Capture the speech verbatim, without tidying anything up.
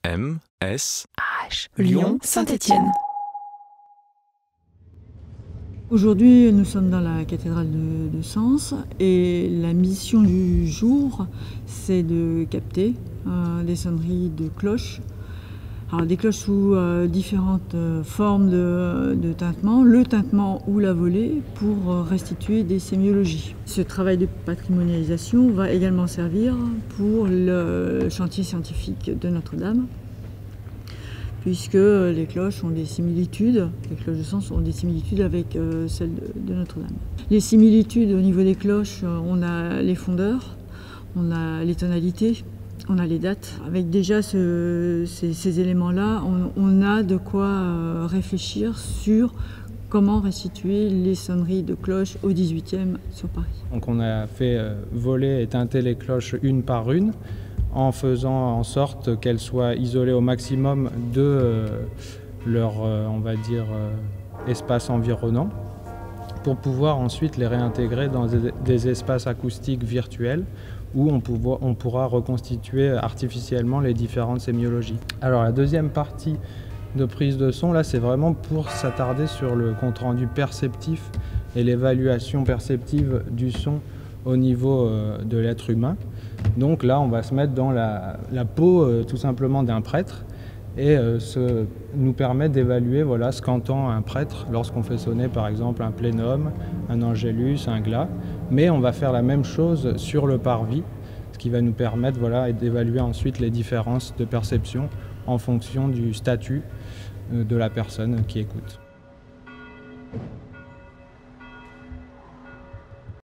M, S, H, Lyon, Saint-Étienne. Aujourd'hui, nous sommes dans la cathédrale de, de Sens et la mission du jour, c'est de capter euh, des sonneries de cloches. Alors, des cloches sous euh, différentes euh, formes de, de tintement, le tintement ou la volée, pour euh, restituer des sémiologies. Ce travail de patrimonialisation va également servir pour le chantier scientifique de Notre-Dame, puisque les cloches ont des similitudes, les cloches de Sens ont des similitudes avec euh, celles de, de Notre-Dame. Les similitudes au niveau des cloches, on a les fondeurs, on a les tonalités, on a les dates. Avec déjà ce, ces, ces éléments-là, on, on a de quoi euh, réfléchir sur comment restituer les sonneries de cloches au dix-huitième sur Paris. Donc on a fait euh, voler et tinter les cloches une par une, en faisant en sorte qu'elles soient isolées au maximum de euh, leur, euh, on va dire, euh, espace environnant, pour pouvoir ensuite les réintégrer dans des, des espaces acoustiques virtuels où on, pouvo- on pourra reconstituer artificiellement les différentes sémiologies. Alors la deuxième partie de prise de son, là, c'est vraiment pour s'attarder sur le compte-rendu perceptif et l'évaluation perceptive du son au niveau euh, de l'être humain. Donc là, on va se mettre dans la, la peau euh, tout simplement d'un prêtre et euh, ce, nous permet d'évaluer voilà, ce qu'entend un prêtre lorsqu'on fait sonner par exemple un plénum, un angélus, un glas. Mais on va faire la même chose sur le parvis, ce qui va nous permettre voilà, d'évaluer ensuite les différences de perception en fonction du statut euh, de la personne qui écoute.